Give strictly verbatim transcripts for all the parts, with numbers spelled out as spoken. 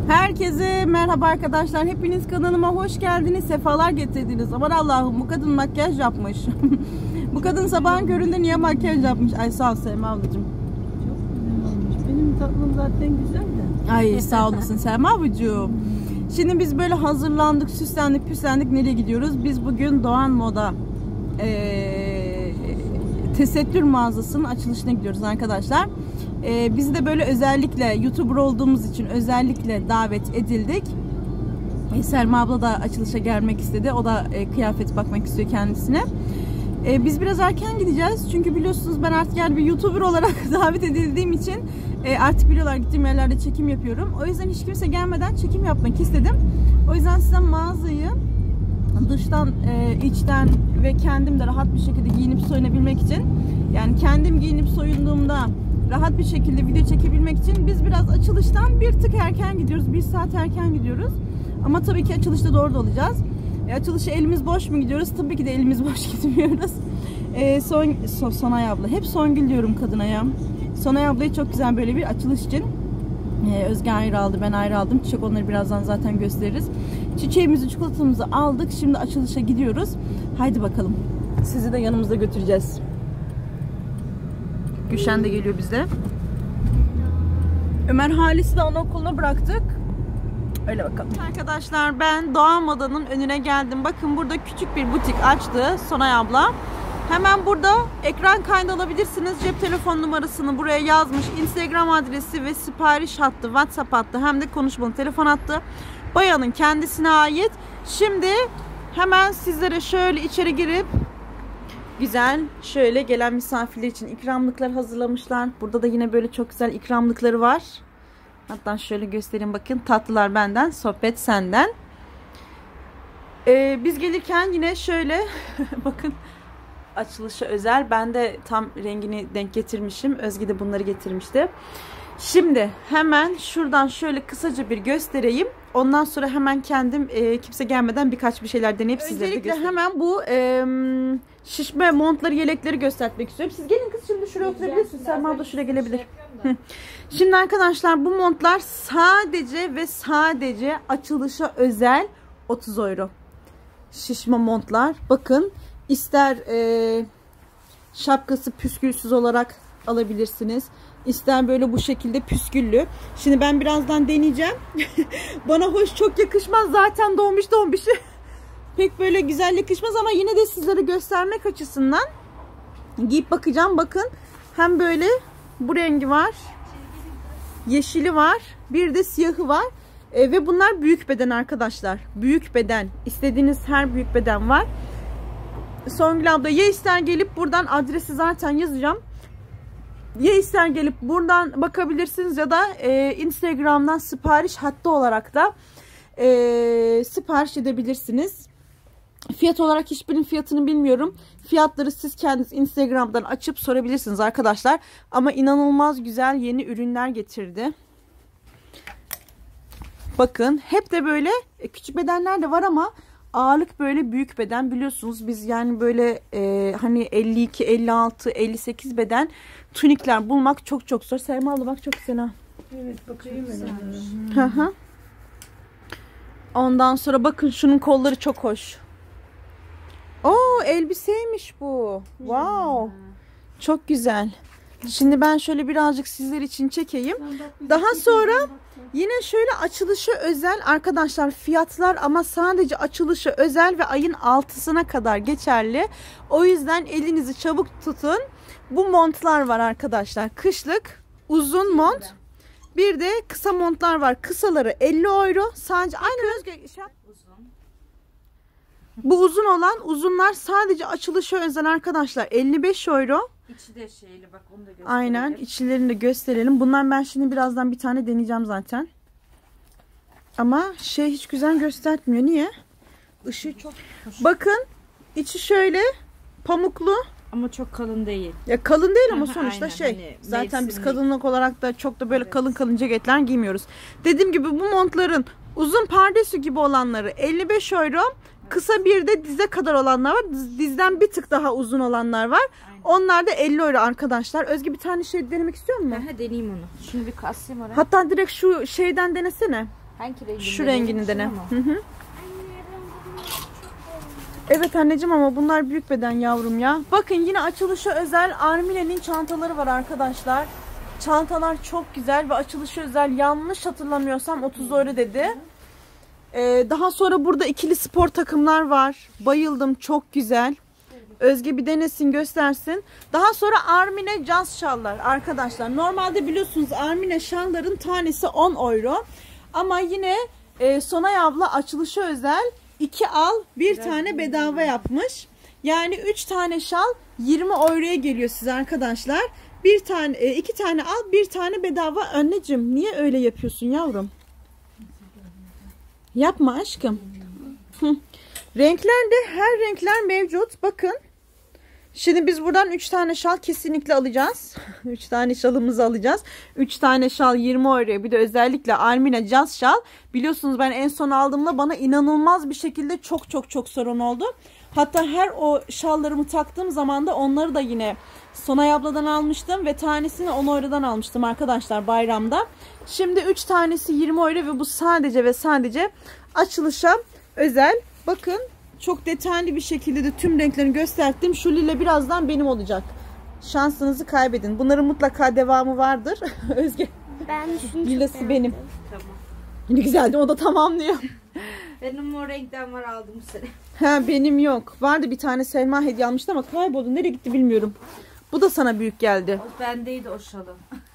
Herkese merhaba arkadaşlar. Hepiniz kanalıma hoş geldiniz. Sefalar getirdiniz. Aman Allah'ım, bu kadın makyaj yapmış. Bu kadın sabahın köründe niye makyaj yapmış? Ay sağ ol Selma ablacığım. Çok güzel olmuş. Benim tatlım zaten güzel de. Ay sağ olasın Selma ablacığım. Şimdi biz böyle hazırlandık, süslendik, püslendik. Nereye gidiyoruz? Biz bugün Doğan Moda ee, tesettür mağazasının açılışına gidiyoruz arkadaşlar. Ee, biz de böyle özellikle YouTuber olduğumuz için özellikle davet edildik. Ee, Selma abla da açılışa gelmek istedi. O da e, kıyafet bakmak istiyor kendisine. Ee, biz biraz erken gideceğiz. Çünkü biliyorsunuz ben artık yani bir YouTuber olarak davet edildiğim için e, artık biliyorlar gittiğim yerlerde çekim yapıyorum. O yüzden hiç kimse gelmeden çekim yapmak istedim. O yüzden size mağazayı dıştan, e, içten ve kendim de rahat bir şekilde giyinip soyunabilmek için, yani kendim giyinip soyunduğumda rahat bir şekilde video çekebilmek için biz biraz açılıştan bir tık erken gidiyoruz. Bir saat erken gidiyoruz. Ama tabii ki açılışta doğru da olacağız. E, açılışa elimiz boş mu gidiyoruz? Tabii ki de elimiz boş gitmiyoruz. E, son, son, Sonay abla. Hep Songül diyorum kadına ya. Sonay ablayı çok güzel böyle bir açılış için. E, Özge ayrı aldı, ben ayrı aldım. Çiçek onları birazdan zaten gösteririz. Çiçeğimizi, çikolatamızı aldık. Şimdi açılışa gidiyoruz. Haydi bakalım. Sizi de yanımızda götüreceğiz. Gülşen de geliyor bize. Ömer Halis'i de anaokuluna bıraktık. Öyle bakalım. Arkadaşlar ben Doğan Moda'nın önüne geldim. Bakın burada küçük bir butik açtı Sonay abla. Hemen burada ekran kaydı alabilirsiniz. Cep telefon numarasını buraya yazmış. Instagram adresi ve sipariş hattı, WhatsApp hattı, hem de konuşmalı telefon hattı. Bayanın kendisine ait. Şimdi hemen sizlere şöyle içeri girip güzel şöyle gelen misafirler için ikramlıklar hazırlamışlar. Burada da yine böyle çok güzel ikramlıkları var. Hatta şöyle göstereyim, bakın. Tatlılar benden, sohbet senden. Ee, biz gelirken yine şöyle bakın, açılışa özel. Ben de tam rengini denk getirmişim. Özge de bunları getirmişti. Şimdi hemen şuradan şöyle kısaca bir göstereyim. Ondan sonra hemen kendim e, kimse gelmeden birkaç bir şeyler deneyip sizlere de göstereyim. Hemen bu e, şişme montları, yelekleri göstermek istiyorum. Siz gelin kız, şimdi şuraya oturabilirsiniz. Selma abla şuraya gelebilir. Şimdi arkadaşlar bu montlar sadece ve sadece açılışa özel otuz euro. Şişme montlar. Bakın, ister e, şapkası püskülsüz olarak alabilirsiniz. İster böyle bu şekilde püsküllü. Şimdi ben birazdan deneyeceğim. Bana hoş çok yakışmaz. Zaten doğmuş doğmuş. Pek böyle güzel yakışmaz ama yine de sizlere göstermek açısından giyip bakacağım. Bakın, hem böyle bu rengi var. Yeşili var. Bir de siyahı var. E, ve bunlar büyük beden arkadaşlar. Büyük beden. İstediğiniz her büyük beden var. Songül abla ya ister gelip buradan, adresi zaten yazacağım. Ya ister gelip buradan bakabilirsiniz ya da e, Instagram'dan sipariş hattı olarak da e, sipariş edebilirsiniz. Fiyat olarak hiçbirinin fiyatını bilmiyorum. Fiyatları siz kendiniz Instagram'dan açıp sorabilirsiniz arkadaşlar. Ama inanılmaz güzel yeni ürünler getirdi. Bakın, hep de böyle küçük bedenler de var ama ağırlık böyle büyük beden. Biliyorsunuz biz yani böyle e, hani elli iki, elli altı, elli sekiz beden tunikler bulmak çok çok zor. Selma abla bak, çok güzel ha. Evet, bakayım ben. Hı hı. Ondan sonra bakın, şunun kolları çok hoş. Oo, elbiseymiş bu. Wow. Çok güzel. Şimdi ben şöyle birazcık sizler için çekeyim. Daha sonra yine şöyle açılışa özel arkadaşlar fiyatlar, ama sadece açılışa özel ve ayın altısına kadar geçerli. O yüzden elinizi çabuk tutun. Bu montlar var arkadaşlar. Kışlık uzun mont. Bir de kısa montlar var. Kısaları elli euro. Sadece aynı Özge. Bu uzun olan, uzunlar sadece açılışa özel arkadaşlar. elli beş euro. İçi de şeyli, bak onu da gösterelim. Aynen, içlerini de gösterelim. Bunlar ben şimdi birazdan bir tane deneyeceğim zaten. Ama şey hiç güzel göstermiyor. Niye? Işığı çok hoş. Bakın, içi şöyle pamuklu. Ama çok kalın değil. Ya kalın değil ama sonuçta aynen, şey. hani zaten biz mevsimlik. kadınlık olarak da çok da böyle Evet. kalın kalın ceketler giymiyoruz. Dediğim gibi bu montların uzun pardesü gibi olanları elli beş euro. Kısa bir de dize kadar olanlar var. Dizden bir tık daha uzun olanlar var. Aynen. Onlar da elli euro arkadaşlar. Özge bir tane şey denemek istiyor musun? Ha, deneyeyim onu. Şunu bir kasayım oraya. Hatta direkt şu şeyden denesene. Hangi renginde? Şu rengini dene. Şunu mu? Hı hı. Evet anneciğim ama bunlar büyük beden yavrum ya. Bakın yine açılışa özel Armine'nin çantaları var arkadaşlar. Çantalar çok güzel ve açılışa özel, yanlış hatırlamıyorsam otuz euro dedi. Ee, daha sonra burada ikili spor takımlar var. Bayıldım, çok güzel. Özge bir denesin, göstersin. Daha sonra Armine caz şallar arkadaşlar. Normalde biliyorsunuz Armine şalların tanesi on euro. Ama yine e, Sonay abla açılışa özel iki al bir Biraz tane bedava yapmış. Yani üç tane şal yirmi euroya geliyor size arkadaşlar. Bir tane, e, iki tane al bir tane bedava. Anneciğim niye öyle yapıyorsun yavrum? Yapma aşkım. Renklerde her renkler mevcut. Bakın. Şimdi biz buradan üç tane şal kesinlikle alacağız. üç tane şalımızı alacağız. üç tane şal yirmi euroya. Bir de özellikle Armine caz şal. Biliyorsunuz ben en son aldığımda bana inanılmaz bir şekilde çok çok çok sorun oldu. Hatta her o şallarımı taktığım zaman da onları da yine Sonay abladan almıştım. Ve tanesini on eurodan almıştım arkadaşlar bayramda. Şimdi üç tanesi yirmi euro ve bu sadece ve sadece açılışa özel. Bakın. Çok detaylı bir şekilde de tüm renklerini gösterdim. Şu lila birazdan benim olacak. Şansınızı kaybedin. Bunların mutlaka devamı vardır. Özge. Ben lilası benim. Tamam. Ne güzeldi, o da tamamlıyor. Benim o renkten var, aldım bu sene. Ha benim yok. Vardı bir tane Selma hediye almıştı ama kayboldu. Nereye gitti bilmiyorum. Bu da sana büyük geldi. O bendeydi o şalım.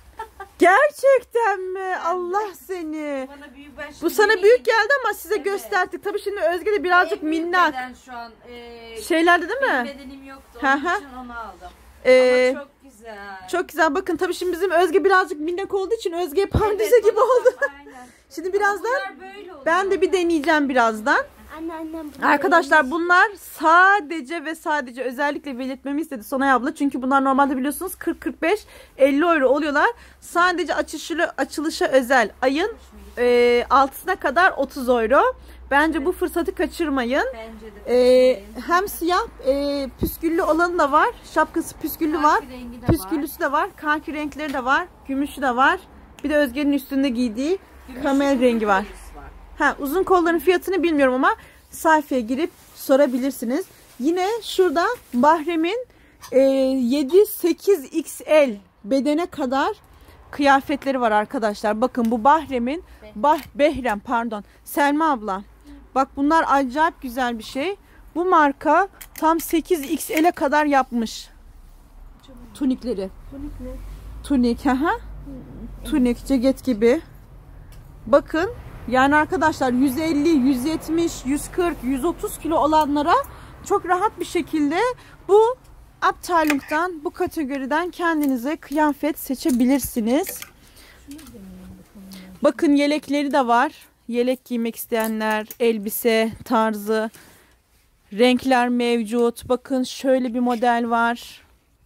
Gerçekten mi? Allah seni. Bana büyük, ben Bu sana büyük geldi ama size Evet. gösterdik. Tabii şimdi Özge de birazcık En büyük minnak. beden şu an. E, Şeylerde değil benim mi? bedenim yoktu. Hı Onun hı. için onu aldım. Ee, Ama çok güzel. Çok güzel. Bakın tabii şimdi bizim Özge birazcık minnak olduğu için Özge'ye pandise Evet, gibi bana oldu. tam- aynen. Şimdi Ama birazdan bunlar böyle oluyor. ben de bir deneyeceğim birazdan. Anne annem. bu Arkadaşlar bunlar sadece ve sadece özellikle belirtmemi istedi Sonay abla. Çünkü bunlar normalde biliyorsunuz kırk kırk beş elli euro oluyorlar. Sadece açılışa, açılışa özel ayın e, altısına kadar otuz euro. Bence evet. Bu fırsatı kaçırmayın. Bence de. E, hem siyah e, püsküllü olanı da var. Şapkası püsküllü var. rengi de Püsküllüsü de var. Kanki renkleri de var. Gümüşü de var. Bir de Özge'nin üstünde giydiği Gümüşün kamel rengi var. var. Ha, uzun kolların fiyatını bilmiyorum ama sayfaya girip sorabilirsiniz. Yine şurada Bahrem'in e, yedi sekiz X L bedene kadar kıyafetleri var arkadaşlar. Bakın bu Bahrem'in bah, Behrem pardon Selma abla. Bak bunlar acayip güzel bir şey. Bu marka tam sekiz X L'e kadar yapmış. Tunikleri. Tunik ne? Tunik. Aha. Tunik, ceket gibi. Bakın. Yani arkadaşlar yüz elli, yüz yetmiş, yüz kırk, yüz otuz kilo olanlara çok rahat bir şekilde bu Abteilung'dan, bu kategoriden kendinize kıyafet seçebilirsiniz. Bakın yelekleri de var. Yelek giymek isteyenler, elbise tarzı, renkler mevcut. Bakın şöyle bir model var.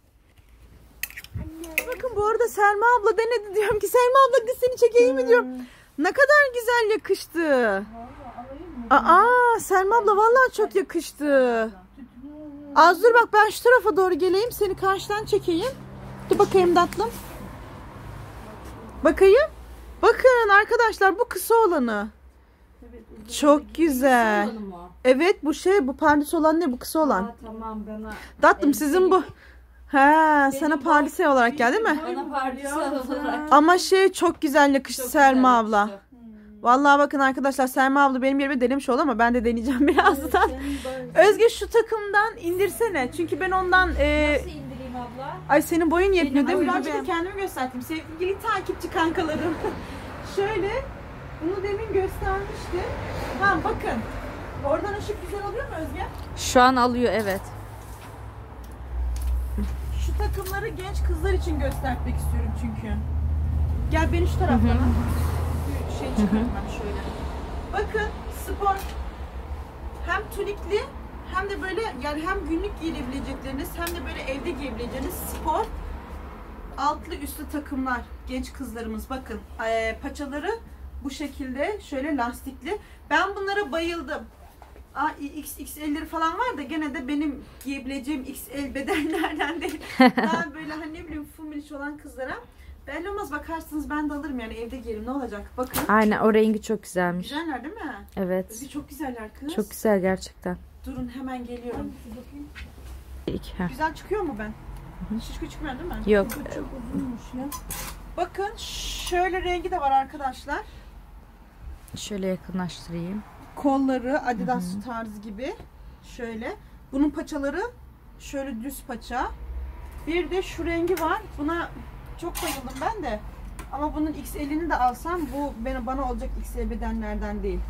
Bakın bu arada Selma abla denedi, diyorum ki Selma abla kız seni çekeyim mi diyorum. Ne kadar güzel yakıştı. Aa Selma abla vallahi çok yakıştı. Az dur bak ben şu tarafa doğru geleyim, seni karşıdan çekeyim. Dur bakayım tatlım. Bakayım. Bakın arkadaşlar bu kısa olanı. Çok güzel. Evet bu şey, bu pardüsü olan ne, bu kısa olan. Aa, tamam bana. Tatlım sizin bu. He sana pardüsü olarak geldi değil mi? Bana pardüsü olarak. Ama şey çok güzel yakıştı Çok Selma güzel abla. yakıştı. Vallahi bakın arkadaşlar Selma abla benim yerime denemiş oldu ama ben de deneyeceğim birazdan. Özge şu takımdan indirsene. Çünkü ben ondan e... Nasıl indireyim abla? ay senin boyun yetmiyor değil mi? boyum Birazcık da kendimi gösterdim. Sevgili takipçi kankalarım. Şöyle bunu demin göstermiştim. Ha bakın. Oradan ışık güzel oluyor mu Özge? Şu an alıyor, evet. Şu takımları genç kızlar için göstermek istiyorum çünkü. Gel beni şu taraftan al. Bir şey çıkarayım ben şöyle. Bakın spor. Hem tunikli hem de böyle yani hem günlük giyilebilecekleriniz hem de böyle evde giyebileceğiniz spor altlı üstlü takımlar. Genç kızlarımız bakın. Ee, paçaları bu şekilde şöyle lastikli. Ben bunlara bayıldım. Aa, X X L'leri falan var da gene de benim giyebileceğim X L bedenlerden değil. Daha böyle hani ne bileyim fumiliş olan kızlara Belli olmaz, bakarsınız ben de alırım yani, evde giyerim ne olacak. Bakın. Aynen, o rengi çok güzelmiş. Güzeller değil mi? Evet. Özge çok güzeller kız. Çok güzel gerçekten. Durun hemen geliyorum. İki, heh. Güzel çıkıyor mu ben? Şişko çıkmıyor değil mi? Yok. Çok uzunmuş ya. Bakın şöyle rengi de var arkadaşlar. Şöyle yakınlaştırayım. Kolları Adidas tarzı gibi. Şöyle. Bunun paçaları şöyle düz paça. Bir de şu rengi var. Buna çok bayıldım ben de. Ama bunun X L'ini de alsam bu bana, bana olacak X L bedenlerden değil.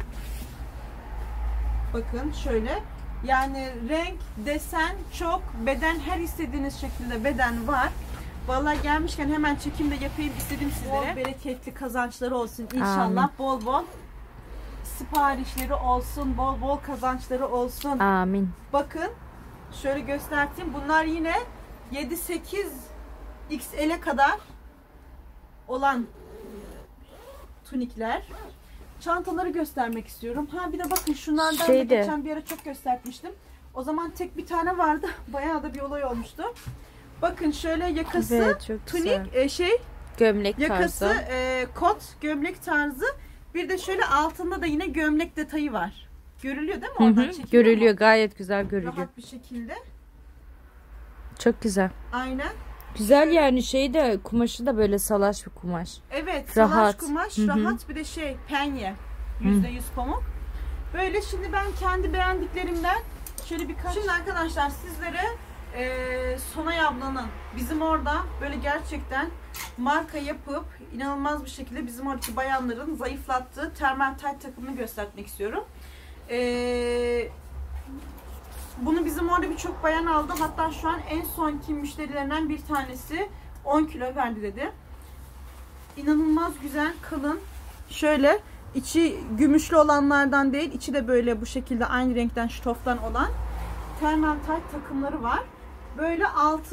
Bakın şöyle. Yani renk, desen çok, beden her istediğiniz şekilde beden var. Vallahi gelmişken hemen çekim de yapayım istedim sizlere. Bol bereketli kazançları olsun inşallah. Amin. Bol bol siparişleri olsun, bol bol kazançları olsun. Amin. Bakın şöyle göstereyim. Bunlar yine yedi sekiz X L'e kadar olan tunikler. Çantaları göstermek istiyorum. Ha bir de bakın şunlardan Şeyde. da geçen bir ara çok göstermiştim. O zaman tek bir tane vardı. Bayağı da bir olay olmuştu. Bakın şöyle yakası Evet, çok güzel. tunik e, şey Gömlek yakası tarzı. e, kot gömlek tarzı. Bir de şöyle altında da yine gömlek detayı var. Görülüyor değil mi? Hı Oradan hı, çekiliyor görülüyor, mu? gayet güzel görülüyor. Rahat bir şekilde. Çok güzel. Aynen. Güzel yani, şey de, kumaşı da böyle salaş bir kumaş. Evet, Rahat. salaş kumaş, Hı hı. rahat, bir de şey penye. yüzde yüz pamuk. Böyle şimdi ben kendi beğendiklerimden şöyle birkaç... Şimdi arkadaşlar sizlere e, Sonay ablanın bizim orada böyle gerçekten marka yapıp inanılmaz bir şekilde bizim oradaki bayanların zayıflattığı termal tight takımını göstermek istiyorum. E, bunu bizim orada birçok bayan aldı. Hatta şu an en sonki müşterilerinden bir tanesi on kilo verdi dedi. İnanılmaz güzel, kalın. Şöyle içi gümüşlü olanlardan değil, içi de böyle bu şekilde aynı renkten ştoftan olan termal tight takımları var. Böyle altı,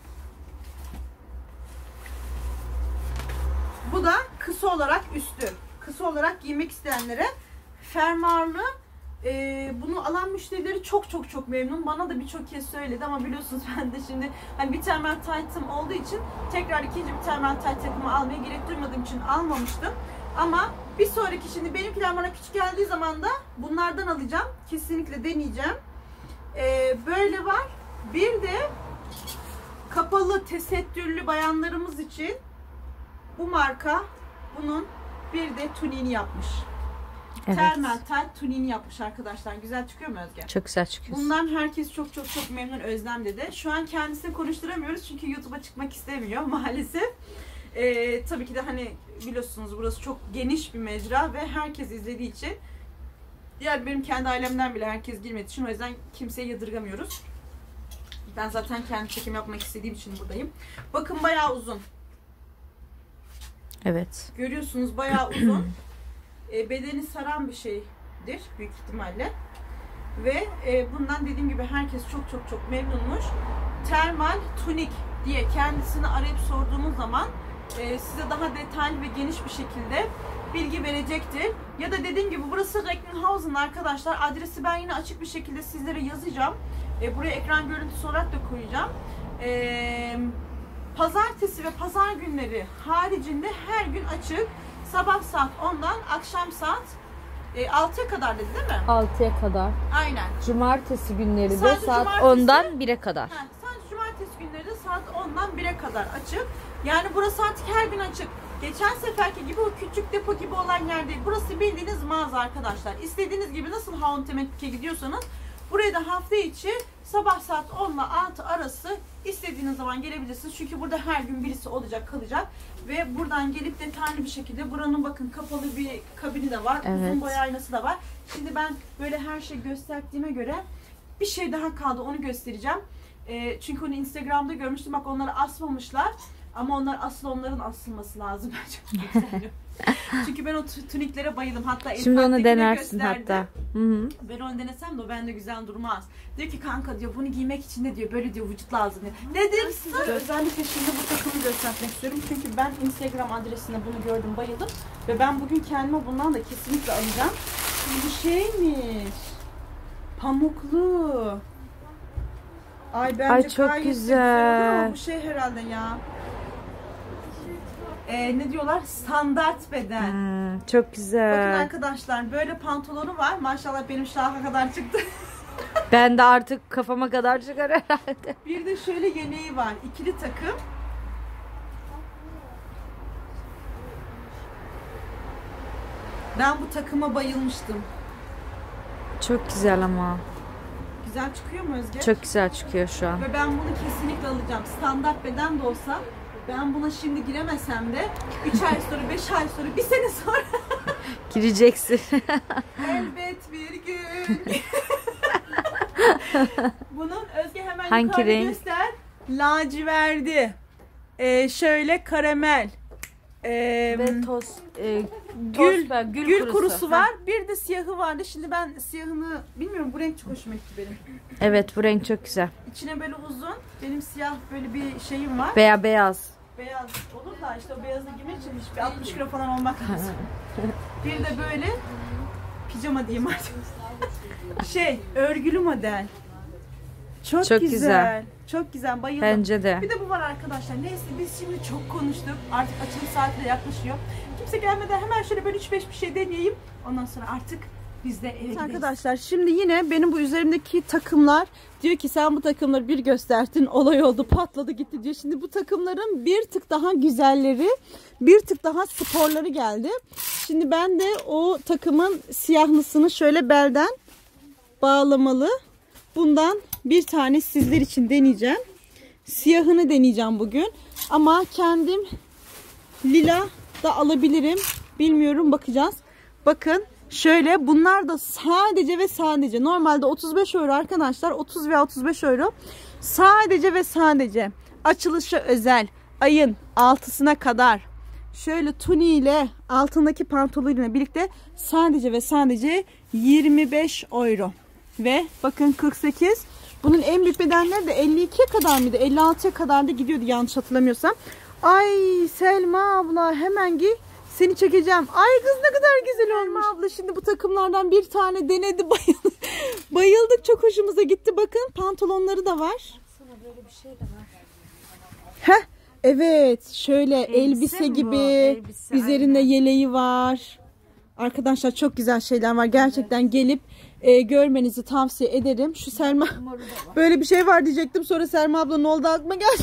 bu da kısa olarak üstü. Kısa olarak giymek isteyenlere fermuarlı. Ee, bunu alan müşterileri çok çok çok memnun. Bana da birçok kez söyledi ama biliyorsunuz ben de şimdi hani bir termal tight'ım olduğu için tekrar ikinci bir termal tight takımı almaya gerek duymadığım için almamıştım. Ama bir sonraki, şimdi benimkiler bana küçük geldiği zaman da bunlardan alacağım. Kesinlikle deneyeceğim. Ee, böyle var. Bir de kapalı tesettürlü bayanlarımız için bu marka bunun bir de tuniğini yapmış. Evet. Termal tight tuniğini yapmış arkadaşlar. Güzel çıkıyor mu Özge? Çok güzel çıkıyor. Bundan herkes çok çok çok memnun, Özlem dedi. Şu an kendisini konuşturamıyoruz çünkü YouTube'a çıkmak istemiyor maalesef. Ee, tabii ki de hani biliyorsunuz burası çok geniş bir mecra ve herkes izlediği için, yani benim kendi ailemden bile herkes girmediği için o yüzden kimseyi yadırgamıyoruz. Ben zaten kendi çekim yapmak istediğim için buradayım. Bakın bayağı uzun. Evet. Görüyorsunuz bayağı uzun. E, bedeni saran bir şeydir büyük ihtimalle. Ve e, bundan dediğim gibi herkes çok çok çok memnunmuş. Termal tunik diye kendisini arayıp sorduğumuz zaman e, size daha detaylı ve geniş bir şekilde bilgi verecektir. Ya da dediğim gibi burası Recklinghausen arkadaşlar. Adresi ben yine açık bir şekilde sizlere yazacağım. E, buraya ekran görüntüsü olarak da koyacağım. E, pazartesi ve pazar günleri haricinde her gün açık. Sabah saat ondan akşam saat e, altıya kadar dedi değil mi? altıya kadar. Aynen. Cumartesi günleri de Sadece saat cumartesi- ondan bire kadar. Ha, sadece cumartesi günleri de saat ondan bire kadar açık. Yani burası artık her gün açık. Geçen seferki gibi o küçük depo gibi olan yer değil. Burası bildiğiniz mağaza arkadaşlar. İstediğiniz gibi nasıl Hauntemetk'e gidiyorsanız buraya da hafta içi sabah saat on ile altı arası istediğiniz zaman gelebilirsiniz. Çünkü burada her gün birisi olacak, kalacak. Ve buradan gelip detaylı bir şekilde, buranın bakın kapalı bir kabini de var. Evet. Uzun boy aynası da var. Şimdi ben böyle her şeyi gösterdiğime göre bir şey daha kaldı, onu göstereceğim. E, çünkü onu Instagram'da görmüştüm. Bak onları asmamışlar. Ama onlar asıl onların asılması lazım. Çok güzel. Çünkü ben o tuniklere bayıldım. Hatta Şimdi onu Elif'tekine denersin gösterdim. hatta. Hı hı. Ben onu denesem de o bende güzel durmaz. Diyor ki kanka diyor bunu giymek için de diyor böyle diyor vücut lazım diyor. Dedim sırf. Özellikle şimdi bu takımı göstermek istiyorum. Çünkü ben Instagram adresinde bunu gördüm, bayıldım. Ve ben bugün kendime bundan da kesinlikle alacağım. Bu şeymiş. Pamuklu. Ay bence Ay, çok gayet de güzel. ama bu şey herhalde ya. e, ne diyorlar? Standart beden. Hmm, çok güzel. Bakın arkadaşlar böyle pantolonu var. Maşallah benim şaha kadar çıktı. Ben de artık kafama kadar çıkar herhalde. Bir de şöyle yeleği var. İkili takım. Ben bu takıma bayılmıştım. Çok güzel ama. Güzel çıkıyor mu Özge? Çok güzel çıkıyor şu an. Ve ben bunu kesinlikle alacağım. Standart beden de olsa ben buna şimdi giremesem de üç ay sonra, beş ay sonra, bir sene sonra Gireceksin. elbet bir gün. Bunun Özge hemen hangi yukarıda renk? göster. Laciverdi. Ee, şöyle karamel. Ee, Ve toz, e, gül, toz, gül, gül kurusu, kurusu Ha. var. Bir de siyahı vardı. Şimdi ben siyahını bilmiyorum. Bu renk çok hoşuma gitti benim. Evet, bu renk çok güzel. İçine böyle uzun. Benim siyah böyle bir şeyim var. Veya beyaz. Beyaz olur da işte o beyazı giymek için bir altmış kilo falan olmak lazım. Bir de böyle pijama diyeyim artık. Şey, örgülü model. Çok, Çok güzel. güzel. Çok güzel. Bayıldım. Bence de. Bir de bu var arkadaşlar. Neyse biz şimdi çok konuştuk. Artık açılış saati de yaklaşıyor. Kimse gelmeden hemen şöyle böyle üç beş bir şey deneyeyim. Ondan sonra artık biz de eve gideriz. Arkadaşlar şimdi yine benim bu üzerimdeki takımlar diyor ki sen bu takımları bir gösterdin, olay oldu, patladı gitti diyor. Şimdi bu takımların bir tık daha güzelleri, bir tık daha sporları geldi. Şimdi ben de o takımın siyahlısını şöyle belden bağlamalı. Bundan bir tane sizler için deneyeceğim. Siyahını deneyeceğim bugün. Ama kendim lila da alabilirim. Bilmiyorum, bakacağız. Bakın şöyle, bunlar da sadece ve sadece normalde otuz beş euro arkadaşlar. otuz veya otuz beş euro. Sadece ve sadece açılışa özel ayın altısına kadar şöyle tuni ile altındaki pantolonuyla birlikte sadece ve sadece yirmi beş euro. Ve bakın kırk sekiz. Bunun en büyük bedenleri de elli ikiye kadar mıydı? elli altıya kadar da gidiyordu yanlış hatırlamıyorsam. Ay Selma abla hemen giy. Seni çekeceğim. Ay kız ne kadar güzel olmuş. Selma abla şimdi bu takımlardan bir tane denedi. Bayıldık. Bayıldık. Çok hoşumuza gitti. Bakın pantolonları da var. Sana böyle bir şey de var. Heh. Evet. Şöyle elbise, Elbise mi gibi. bu? Elbise, Üzerinde aynen. yeleği var. Arkadaşlar çok güzel şeyler var. Gerçekten gelip e, görmenizi tavsiye ederim. Şu Selma böyle bir şey var diyecektim. Sonra Selma abla ne oldu aklıma geldi.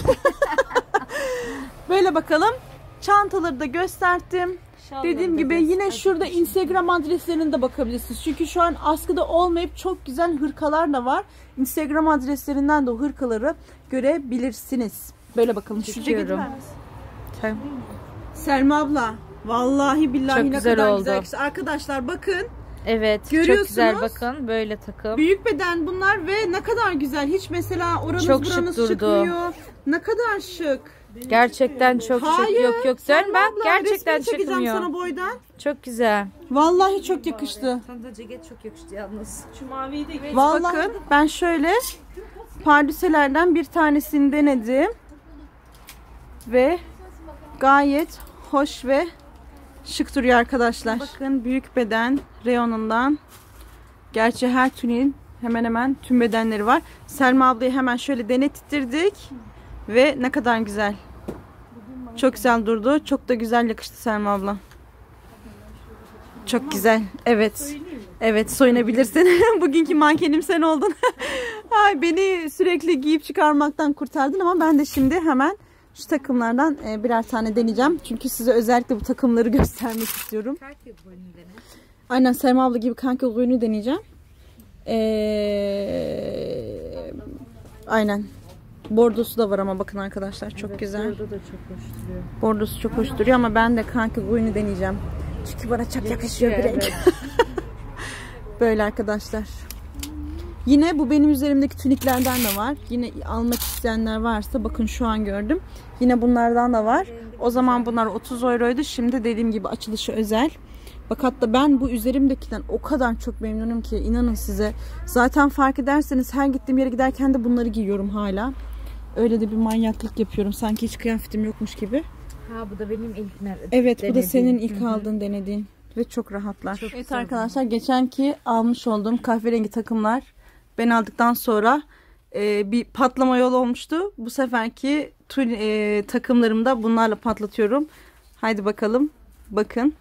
Böyle bakalım. Çantaları da gösterdim. Şalları Dediğim da gibi göster. yine şurada Instagram adreslerine de bakabilirsiniz. Çünkü şu an askıda olmayıp çok güzel hırkalar da var. Instagram adreslerinden de o hırkaları görebilirsiniz. Böyle bakalım. Şu ceketi Çekiyorum. ver misin? Tamam. Selma abla. Vallahi billahi Çok ne güzel kadar oldu. güzel. yakıştı. Arkadaşlar bakın. Evet, Görüyorsunuz. çok güzel, bakın böyle takım. Büyük beden bunlar ve ne kadar güzel. Hiç mesela oranız Çok şık buranız durdu. çıkmıyor. Ne kadar şık. Gerçekten çok Hayır. şık. Yok yok, dön Selma bak, abla, gerçekten resmini çekeceğim çıkmıyor. sana boydan. Çok güzel. Vallahi çok yakıştı. Sana da ceket çok yakıştı yalnız. Şu maviyi de Vallahi bakın ben şöyle pardüselerden bir tanesini denedim. Ve gayet hoş ve şık duruyor arkadaşlar. Bakın büyük beden reyonundan. Gerçi her tuniğin hemen hemen tüm bedenleri var. Selma ablayı hemen şöyle denettirdik. Ve ne kadar güzel. Çok güzel durdu. Çok da güzel yakıştı Selma abla. Çok güzel. Evet. Evet, soyunabilirsin. Bugünkü mankenim sen oldun. Ay, beni sürekli giyip çıkarmaktan kurtardın ama ben de şimdi hemen şu takımlardan birer tane deneyeceğim. Çünkü size özellikle bu takımları göstermek istiyorum. Aynen Selma abla gibi kanka oyunu deneyeceğim. Ee, aynen. Bordosu da var ama bakın arkadaşlar çok Evet, güzel. Bordo da çok hoş duruyor. Bordosu çok hoş duruyor ama ben de kanka oyunu deneyeceğim. Çünkü bana çok yakışıyor bir renk. Evet. Böyle arkadaşlar. Yine bu benim üzerimdeki tuniklerden de var. Yine almak isteyenler varsa bakın şu an gördüm. Yine bunlardan da var. O zaman bunlar otuz euroydu. Şimdi dediğim gibi açılışı özel. Bak hatta ben bu üzerimdekinden o kadar çok memnunum ki inanın size. Zaten fark ederseniz her gittiğim yere giderken de bunları giyiyorum hala. Öyle de bir manyaklık yapıyorum. Sanki hiç kıyafetim yokmuş gibi. Ha, bu da benim ilk denediğim. Evet, bu da senin ilk aldığın denediğin. Ve çok rahatlar. Çok evet güzel. arkadaşlar, geçenki almış olduğum kahverengi takımlar ben aldıktan sonra e, bir patlama yol olmuştu. Bu seferki tül, e, takımlarımda bunlarla patlatıyorum. Haydi bakalım. Bakın.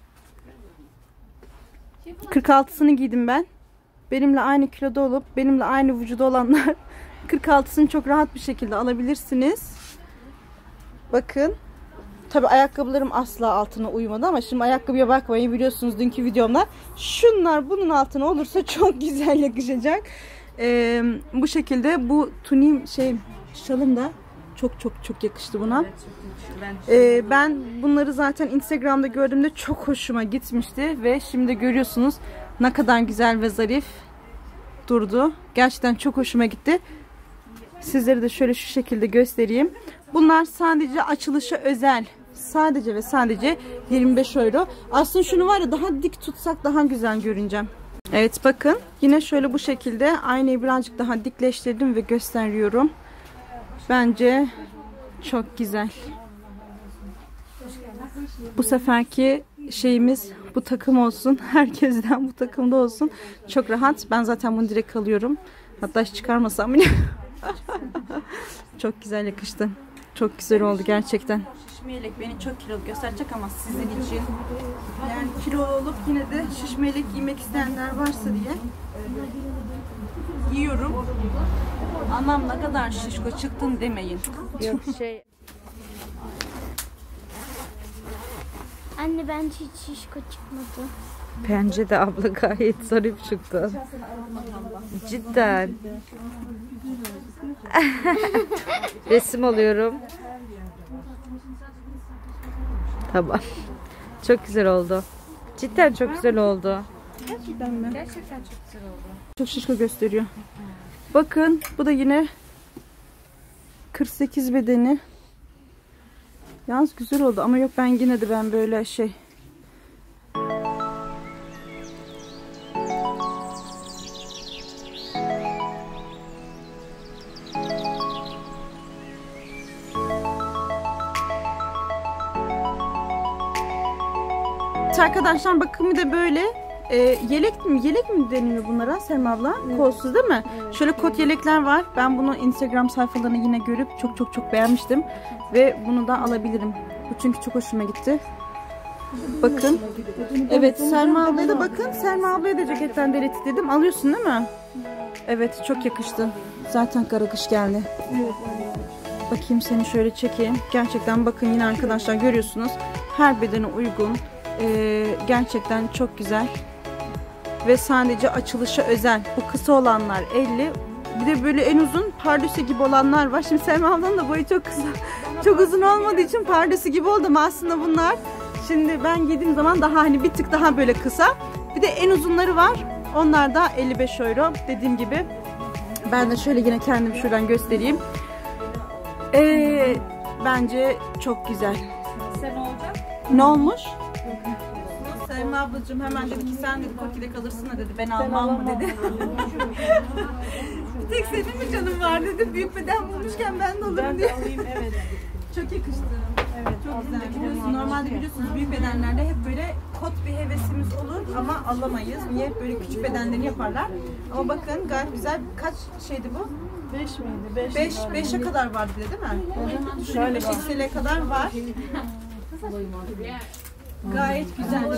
kırk altısını giydim ben. Benimle aynı kiloda olup benimle aynı vücuda olanlar kırk altısını çok rahat bir şekilde alabilirsiniz. Bakın. Tabi ayakkabılarım asla altına uymadı ama şimdi ayakkabıya bakmayın, biliyorsunuz dünkü videomda. Şunlar bunun altına olursa çok güzel yakışacak. Ee, bu şekilde bu tunim şey şalım da çok çok çok yakıştı buna. Ee, ben bunları zaten Instagram'da gördüğümde çok hoşuma gitmişti ve şimdi görüyorsunuz ne kadar güzel ve zarif durdu. Gerçekten çok hoşuma gitti. Sizlere de şöyle şu şekilde göstereyim. Bunlar sadece açılışa özel. Sadece ve sadece yirmi beş euro. Aslında şunu var ya, daha dik tutsak daha güzel görüneceğim. Evet bakın. Yine şöyle bu şekilde aynayı birazcık daha dikleştirdim ve gösteriyorum. Bence çok güzel. Bu seferki şeyimiz bu takım olsun. Herkesten bu takımda olsun. Çok rahat. Ben zaten bunu direkt alıyorum. Hatta hiç çıkarmasam bile. Çok güzel yakıştı. Çok güzel oldu gerçekten. Şişme yelek beni çok kilolu gösterecek ama sizin için. Yani kilo olup yine de şişme yelek giymek isteyenler varsa diye giyiyorum. Anam ne kadar şişko çıktın demeyin. Yok şey. Anne bence hiç şişko çıkmadı. Bence de abla gayet zarif çıktı. Cidden. Resim alıyorum. Tamam. Çok güzel oldu. Cidden çok güzel oldu. Gerçekten mi? Gerçekten çok güzel oldu. Çok şişko gösteriyor. Bakın bu da yine kırk sekiz bedeni. Yalnız güzel oldu ama yok, ben yine de ben böyle şey. Arkadaşlar bakın bir de böyle e, yelek mi yelek mi deniyor bunlara Selma abla? Evet. Kolsuz değil mi? Evet. Şöyle kot yelekler var. Ben bunu Instagram sayfalarını yine görüp çok çok çok beğenmiştim ve bunu da alabilirim. Bu çünkü çok hoşuma gitti. Bakın. Evet, Selma ablaya da bakın. Selma ablaya da ceketten deleti dedim. Alıyorsun değil mi? Evet, çok yakıştı. Zaten kara kış geldi. Bakayım seni şöyle çekeyim. Gerçekten bakın yine arkadaşlar görüyorsunuz. Her bedene uygun. Ee, gerçekten çok güzel ve sadece açılışa özel. Bu kısa olanlar elli, bir de böyle en uzun pardösü gibi olanlar var. Şimdi Selma ablanın da boyu çok kısa, çok uzun olmadığı için pardösü gibi oldu ama aslında bunlar şimdi ben giydiğim zaman daha hani bir tık daha böyle kısa. Bir de en uzunları var, onlar da elli beş euro dediğim gibi. Ben de şöyle yine kendim şuradan göstereyim. Ee, bence çok güzel. Sen olacak? Ne olmuş? Selma ablacığım hemen dedi ki sen dedi Koki'de kalırsın da dedi, ben almam mı dedi. Bir tek senin mi canım var dedi, büyük beden bulmuşken ben de alırım diye. Evet. Çok yakıştı. Evet, çok güzel. Biliyorsunuz, normalde biliyorsunuz büyük bedenlerde hep böyle kot bir hevesimiz olur ama alamayız. Niye? Hep böyle küçük bedenleri yaparlar. Ama bakın gayet güzel. Kaç şeydi bu? beş miydi? beş, beşe kadar vardı bile değil mi? Şöyle beş X L'ye kadar var. Gayet güzel.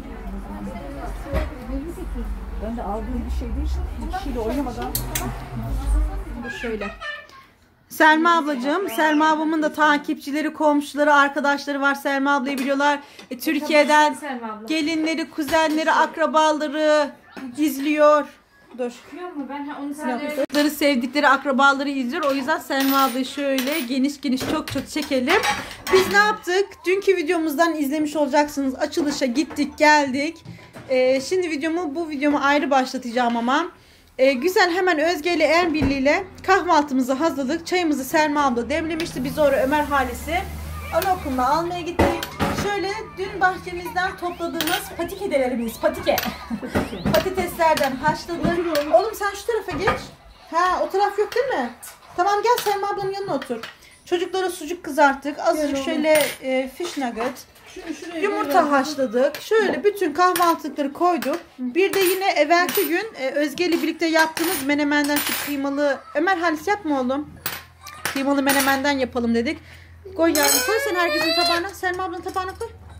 Ben de aldığım bir şey değil. Bir kişiyle oynamadan. Bu şöyle. Selma ablacığım, Selma ablamın da takipçileri, komşuları, arkadaşları var. Selma ablayı biliyorlar. E, Türkiye'den gelinleri, kuzenleri, akrabaları izliyor. Dur. Ben onu Yok. Sevdikleri akrabaları izliyor. O yüzden Selma ablayı şöyle geniş geniş çok çok çekelim. Biz ne yaptık? Dünkü videomuzdan izlemiş olacaksınız. Açılışa gittik, geldik. Ee, şimdi videomu, bu videomu ayrı başlatacağım ama. Ee, güzel, hemen Özge ile Er Birliği ile kahvaltımızı hazırladık. Çayımızı Selma abla demlemişti. Biz oraya Ömer Halisi anaokuluna almaya gittik. Şöyle dün bahçemizden topladığımız patikedelerimiz, patike. Patateslerden haşladık. Oğlum sen şu tarafa geç. Ha, o taraf yok değil mi? Tamam, gel Selma ablanın yanına otur. Çocuklara sucuk kızarttık. Azıcık şöyle e, fish nugget. Yumurta haşladık. Şöyle bütün kahvaltılıkları koyduk. Bir de yine evvelki gün e, Özge ile birlikte yaptığımız menemenden şu kıymalı. Ömer Halis yapma oğlum. Kıymalı menemenden yapalım dedik. Koy yani, koy sen herkesin tabağına. Selma ablanın tabağına koy.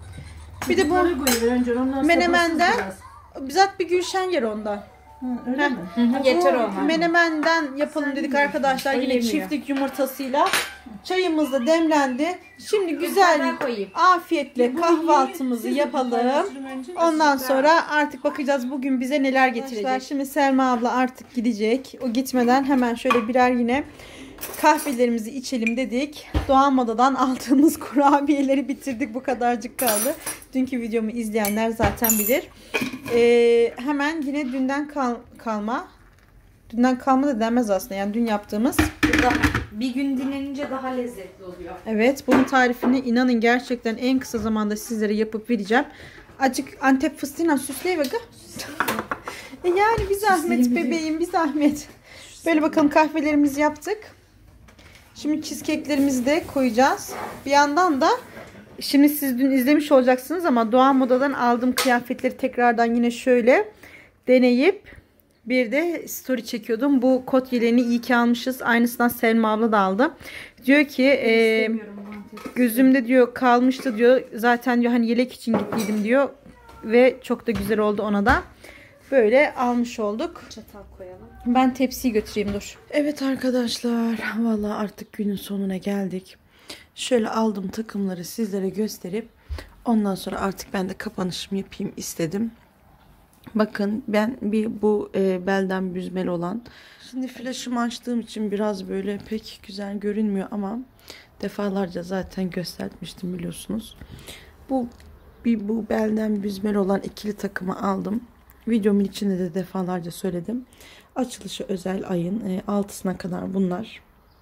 Bir de bu Bunları koyuver önce, onlar menemenden sabırsız bizzat bir Gülşen yer ondan. biraz. Hı, öyle Heh. mi? Yeter Bu ona. menemenden yapalım dedik arkadaşlar. O Yine yemiyor. çiftlik yumurtasıyla. Çayımız da demlendi. Şimdi güzel koyayım. afiyetle kahvaltımızı yapalım. Ondan sonra artık bakacağız bugün bize neler getirecek. Şimdi Selma abla artık gidecek. O gitmeden hemen şöyle birer yine kahvelerimizi içelim dedik. Doğan Moda'dan aldığımız kurabiyeleri bitirdik. Bu kadarcık kaldı. Dünkü videomu izleyenler zaten bilir. Ee, hemen yine dünden kal kalma. Dünden kalma da denmez aslında. Yani dün yaptığımız. Bir gün dinlenince daha lezzetli oluyor. Evet, bunun tarifini inanın gerçekten en kısa zamanda sizlere yapıp vereceğim. Acık Antep fıstığıyla süsleyiver. e yani bir zahmet bebeğim, bir zahmet. Böyle bakalım kahvelerimizi yaptık. Şimdi cheesecake'lerimizi de koyacağız. Bir yandan da şimdi siz dün izlemiş olacaksınız ama Doğan Moda'dan aldığım kıyafetleri tekrardan yine şöyle deneyip bir de story çekiyordum. Bu kot yeleğini iyi ki almışız. Aynısından Selma abla da aldı. Diyor ki e, gözümde diyor kalmıştı diyor. Zaten diyor hani yelek için gittiydim diyor. Ve çok da güzel oldu ona da. Böyle almış olduk. Çatal koyalım. Ben tepsiyi götüreyim dur. Evet arkadaşlar. Vallahi artık günün sonuna geldik. Şöyle aldım takımları sizlere gösterip ondan sonra artık ben de kapanışımı yapayım istedim. Bakın ben bir bu e, belden büzmeli olan. Şimdi flaşımı açtığım için biraz böyle pek güzel görünmüyor ama defalarca zaten göstermiştim biliyorsunuz. Bu bir bu belden büzmeli olan ikili takımı aldım. Videomun içinde de defalarca söyledim. Açılışı özel ayın e, altısına kadar bunlar.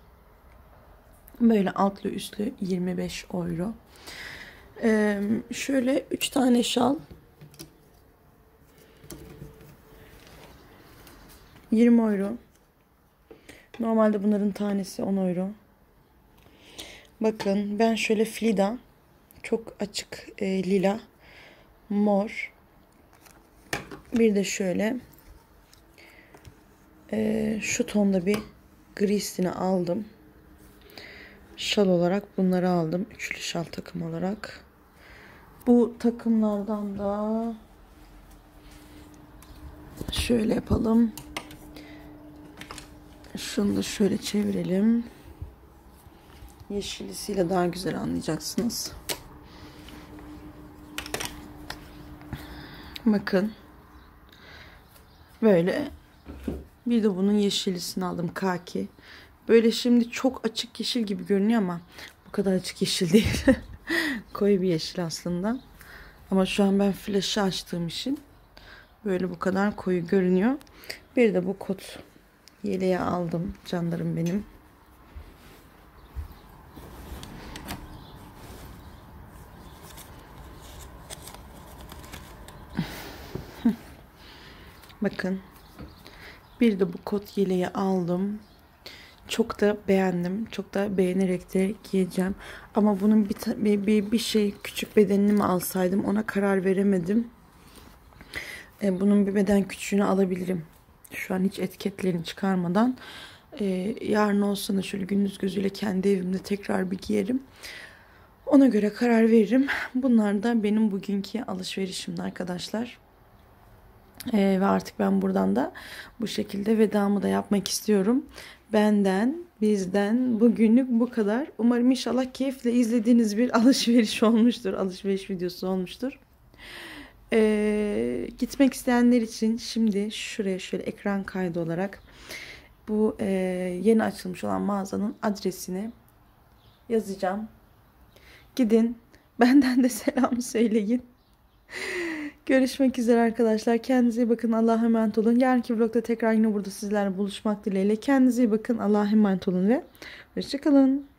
Böyle altlı üstlü yirmi beş euro. E, şöyle üç tane şal. yirmi euro. Normalde bunların tanesi on euro. Bakın ben şöyle Flida. Çok açık e, lila. Mor. Bir de şöyle. E, şu tonda bir grisini aldım. Şal olarak bunları aldım. Üçlü şal takım olarak. Bu takımlardan da şöyle yapalım. Şunu da şöyle çevirelim. Yeşilisiyle daha güzel anlayacaksınız. Bakın. Böyle. Bir de bunun yeşilisini aldım. Kaki. Böyle şimdi çok açık yeşil gibi görünüyor ama bu kadar açık yeşil değil. Koyu bir yeşil aslında. Ama şu an ben flaşı açtığım için böyle bu kadar koyu görünüyor. Bir de bu kot yeleği aldım canlarım benim. Bakın. Bir de bu kot yeleği aldım. Çok da beğendim. Çok da beğenerek de giyeceğim. Ama bunun bir, bir, bir şey küçük bedenini mi alsaydım ona karar veremedim. E, bunun bir beden küçüğünü alabilirim. Şu an hiç etiketlerini çıkarmadan. Ee, yarın olsa da şöyle gündüz gözüyle kendi evimde tekrar bir giyerim. Ona göre karar veririm. Bunlar da benim bugünkü alışverişimdi arkadaşlar. Ee, ve artık ben buradan da bu şekilde vedamı da yapmak istiyorum. Benden, bizden bugünlük bu kadar. Umarım inşallah keyifle izlediğiniz bir alışveriş olmuştur. Alışveriş videosu olmuştur. Ee, gitmek isteyenler için şimdi şuraya şöyle ekran kaydı olarak bu e, yeni açılmış olan mağazanın adresini yazacağım. Gidin. Benden de selam söyleyin. Görüşmek üzere arkadaşlar. Kendinize iyi bakın. Allah'a emanet olun. Yarınki vlogda tekrar yine burada sizlerle buluşmak dileğiyle. Kendinize iyi bakın. Allah'a emanet olun ve hoşça kalın.